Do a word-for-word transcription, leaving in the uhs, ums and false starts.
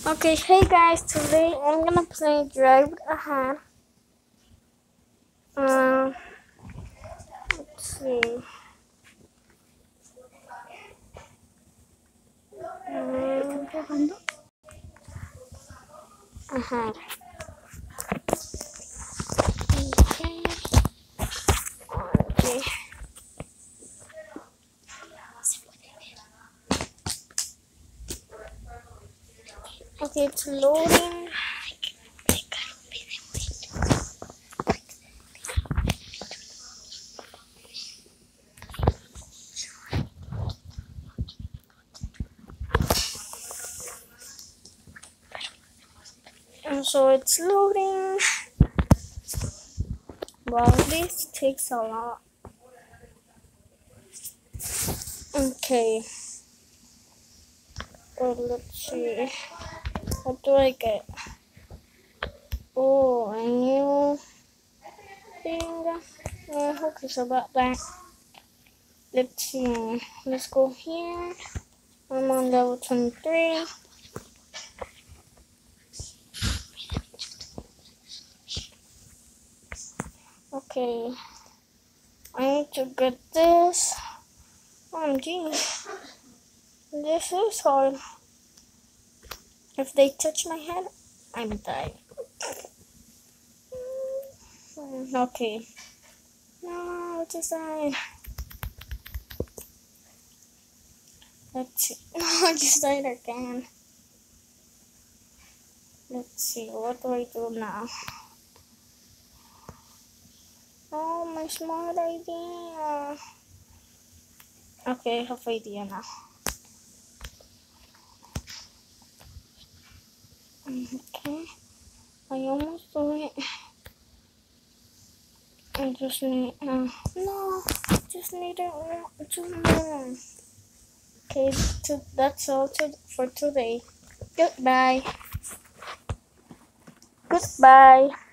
Okay, hey guys, today I'm gonna play Drive Ahead. Um, let's see. Um, Ahead. Okay. Okay. Okay, it's loading. And so it's loading. Well, this takes a lot. Okay. Well, let's see. What do I get? Oh, a new thing. Yeah, who cares about that? Let's see. Let's go here. I'm on level twenty-three. Okay. I need to get this. O M G. This is hard. If they touch my head, I'm dying. Okay. No, it just died. Let's see. No, I just died again. Let's see. What do I do now? Oh, my smart idea. Okay, I have idea now. Okay. I almost do it. I just need, uh, no, just need it one, two more. Okay, to, that's all to, for today. Goodbye. Goodbye.